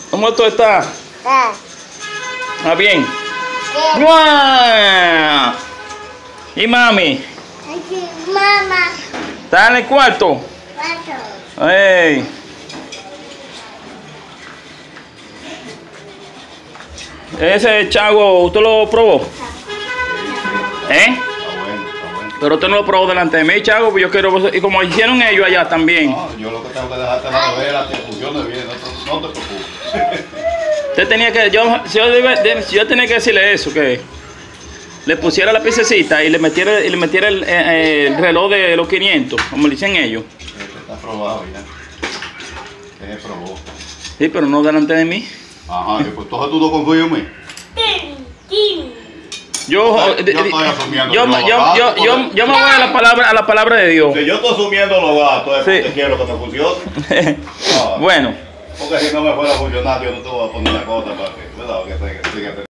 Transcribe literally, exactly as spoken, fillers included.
¿Cómo tú estás? Ah, ¿Está bien? sí. ¡Mua! ¿Y mami? Aquí, mamá. ¿Está en el cuarto? Cuatro. ¡Ey! Ese chago, ¿usted lo probó? ¿Eh? Está bueno, está bueno. Pero usted no lo probó delante de mí, chago, pues yo quiero... Y como hicieron ellos allá también. No, yo lo que tengo que dejarte la nevera que funcione bien, no te, no te preocupes. Usted tenía que... Yo, si yo, debe- de- si yo tenía que decirle eso, que le pusiera la piececita y le metiera, y le metiera el, eh, el reloj de los quinientos, como le dicen ellos. Este está probado ya. Este se probó. Sí, pero no delante de mí. Ajá, y pues entonces tú no confías en mí. Tin, tin. Yo, Yo eh, de- estoy de- asumiendo yo, que yo, lo yo, vas, yo, yo, porque- yo me voy a la palabra, a la palabra de Dios. Si yo estoy asumiendo los gastos, es porque Sí. quiero que te funcione. Ah, Bueno. Porque si no me fuera a funcionar, yo no te voy a poner la cosa para que, ¿verdad? Que te- que te-